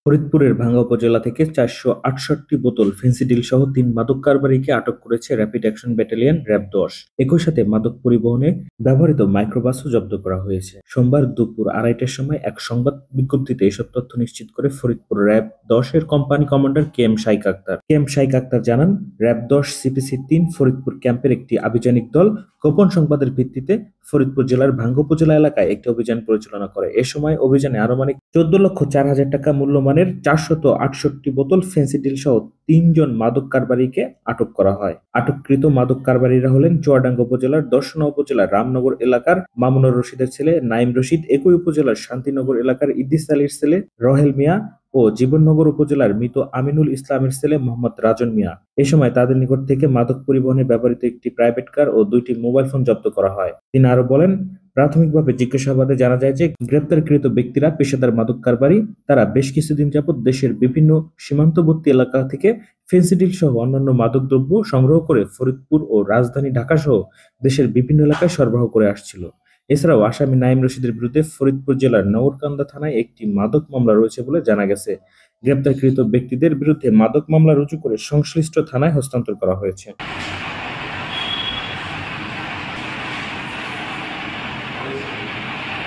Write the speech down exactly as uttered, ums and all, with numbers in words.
ফরিদপুরের ভাঙ্গা উপজেলা থেকে চারশো আটষট্টি বোতল ফেনসিডিল সহ তিন মাদক কারবারিকে আটক করেছে র্যাপিড অ্যাকশন ব্যাটালিয়ন র্যাব দশ। একই সাথে মাদক পরিবহনে ব্যবহৃত মাইক্রোবাসও জব্দ করা হয়েছে। সোমবার দুপুর আড়াইটার সময় এক সংবাদ বিজ্ঞপ্তিতে এসব তথ্য নিশ্চিত করে ফরিদপুর র্যাব দশের company commander K M Shaik Akhtar. K M Shaik Akhtar জানান, র্যাব দশ সিপিসি তিন ফরিদপুর ক্যাম্পের একটি আভিযানিক দল গোপন সংবাদের ভিত্তিতে ফরিদপুর জেলার ভাঙ্গা উপজেলা এলাকায় একটি অভিযান পরিচালনা করে। এ সময় অভিযানে আনুমানিক চোদ্দ লক্ষ চার হাজার টাকা মূল্যমানের চারশত আটষট্টি বোতল ফেন্সিডিল সহ তিনজন মাদক কারবারিকে আটক করা হয়। আটককৃত মাদক কারবারিরা হলেন চুয়াডাঙ্গা উপজেলার দর্শনা উপজেলার রামনগর এলাকার মামুনুর রশিদের ছেলে নাইম রশিদ, একই উপজেলার শান্তিনগর এলাকার ইদ্রিস আলীর ছেলে রহেল মিয়া ও জীবননগর উপজেলার মৃত আমিনুল ইসলামের ছেলে মোহাম্মদ রাজন মিয়া। এ সময় তাদের নিকট থেকে মাদক পরিবহনে ব্যবহৃত একটি প্রাইভেট কার ও দুইটি মোবাইল ফোন জব্দ করা হয়। তিনি আরো বলেন, প্রাথমিকভাবে জিজ্ঞাসাবাদে জানা যায় যে গ্রেপ্তারকৃত ব্যক্তিরা পেশাদার মাদক কারবারি। তারা বেশ কিছুদিন যাবৎ দেশের বিভিন্ন সীমান্তবর্তী এলাকা থেকে ফেনসিডিল সহ অন্যান্য মাদকদ্রব্য সংগ্রহ করে ফরিদপুর ও রাজধানী ঢাকা সহ দেশের বিভিন্ন এলাকায় সরবরাহ করে আসছিল। এছাড়াও আসামি নাইম রশিদের বিরুদ্ধে ফরিদপুর জেলার নগরকান্দা থানায় একটি মাদক মামলা রয়েছে বলে জানা গেছে। গ্রেপ্তারকৃত ব্যক্তিদের বিরুদ্ধে মাদক মামলা রুজু করে সংশ্লিষ্ট থানায় হস্তান্তর করা হয়েছে।